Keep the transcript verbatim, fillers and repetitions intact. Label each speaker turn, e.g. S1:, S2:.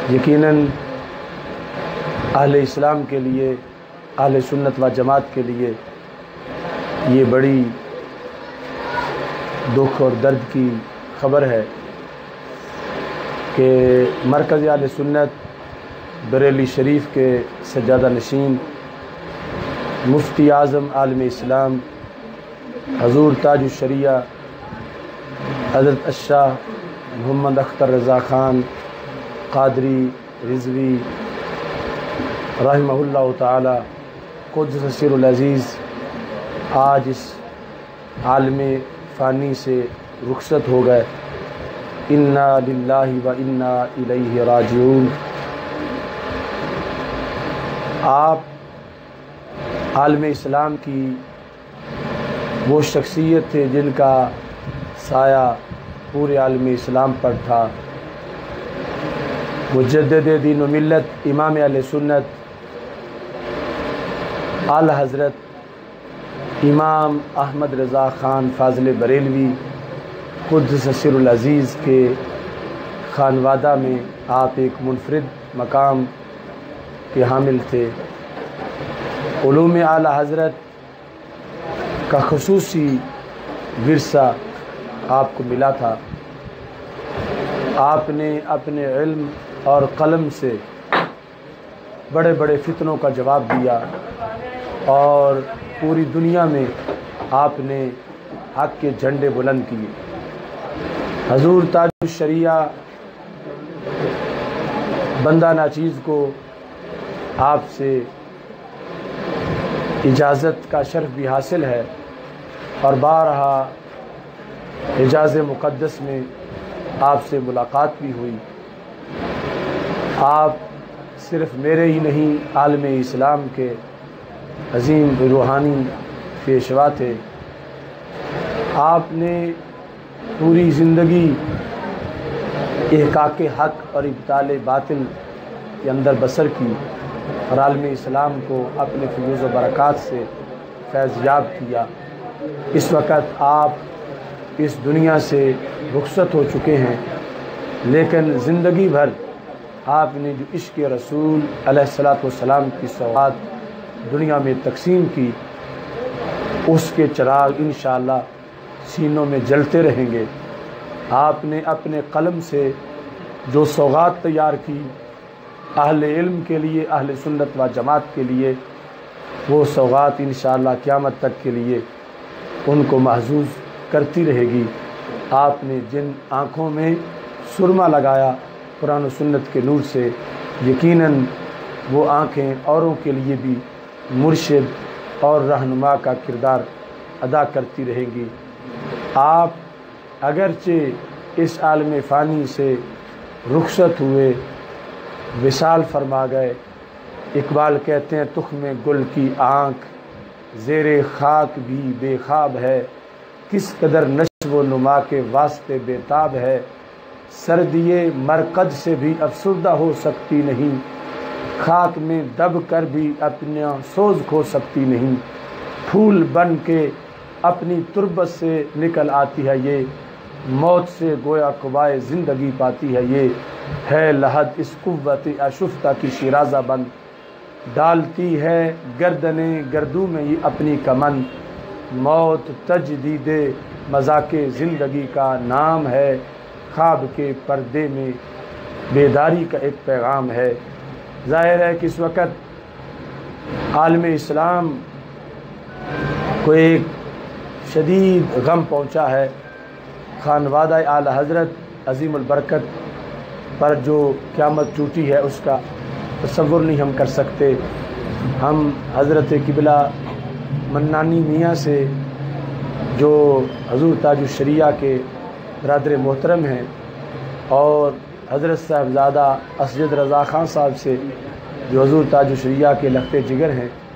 S1: یقیناً اہل اسلام کے لیے، اہل سنت و جماعت کے لیے یہ بڑی دکھ اور درد کی خبر ہے کہ مرکز اہل سنت بریلی شریف کے سجادہ نشین مفتی اعظم عالم اسلام حضور تاج الشریعہ حضرت الشاہ محمد اختر رضا خان قادری رضوی رحمہ اللہ تعالی قدس سر العزیز آج اس عالم فانی سے رخصت ہو گئے۔ انا للہ و انا الیہ راجعون۔ آپ عالم اسلام کی وہ شخصیت تھے جن کا سایہ پورے عالم اسلام پر تھا۔ مجدد دین و ملت امام اہل سنت اعلی حضرت امام احمد رضا خان فاضل بریلوی قدس سر العزیز کے خانوادہ میں آپ ایک منفرد مقام کے حامل تھے۔ علوم اعلی حضرت کا خصوصی ورثہ آپ کو ملا تھا۔ آپ نے اپنے علم اور قلم سے بڑے بڑے فتنوں کا جواب دیا اور پوری دنیا میں آپ نے حق کے جھنڈے بلند کیے۔ حضور تاج الشریعہ بندہ ناچیز کو آپ سے اجازت کا شرف بھی حاصل ہے اور بارہا حجاز مقدس میں آپ سے ملاقات بھی ہوئی۔ آپ صرف میرے ہی نہیں عالم اسلام کے عظیم روحانی پیشوا تھے۔ آپ نے پوری زندگی احقاق حق اور ابطال باطل کے اندر بسر کی اور عالم اسلام کو اپنے فیوز و برکات سے فیض یاب کیا۔ اس وقت آپ اس دنیا سے رخصت ہو چکے ہیں، لیکن زندگی بھر آپ نے جو عشق رسول علیہ الصلوۃ والسلام کی سوغات دنیا میں تقسیم کی، اس کے چراغ انشاءاللہ سینوں میں جلتے رہیں گے۔ آپ نے اپنے قلم سے جو سوغات تیار کی اہل علم کے لیے، اہل سنت و جماعت کے لیے، وہ سوغات انشاءاللہ قیامت تک کے لیے ان کو محظوظ کرتی رہے گی۔ آپ نے جن آنکھوں میں سرما لگایا قرآن و سنت کے نور سے، یقیناً وہ آنکھیں اوروں کے لیے بھی مرشد اور رہنما کا کردار ادا کرتی رہیں گی۔ آپ اگرچہ اس عالم فانی سے رخصت ہوئے، وصال فرما گئے، اقبال کہتے ہیں تخم گل کی آنکھ زیر خاک بھی بے خواب ہے، کس قدر نشو و نما کے واسطے بےتاب ہے، سردیے مرقد سے بھی افسردہ ہو سکتی نہیں، خاک میں دب کر بھی اپنا سوز کھو سکتی نہیں، پھول بن کے اپنی تربت سے نکل آتی ہے یہ، موت سے گویا قبائے زندگی پاتی ہے یہ، ہے لحد اس قوت اشفتہ کی شیرازہ بند، ڈالتی ہے گردنیں گردوں میں یہ اپنی کمن، موت تجدید مذاق زندگی کا نام ہے، خواب کے پردے میں بیداری کا ایک پیغام ہے۔ ظاہر ہے کہ اس وقت عالم اسلام کو ایک شدید غم پہنچا ہے۔ خانوادہ اعلی حضرت عظیم البرکت پر جو قیامت ٹوٹی ہے اس کا تصور نہیں ہم کر سکتے۔ ہم حضرت قبلہ منانی میاں سے جو حضور تاج الشریعہ کے برادر محترم ہیں اور حضرت صاحبزادہ اسجد رضا خان صاحب سے جو حضور تاج الشریعہ کے لخت جگر ہیں،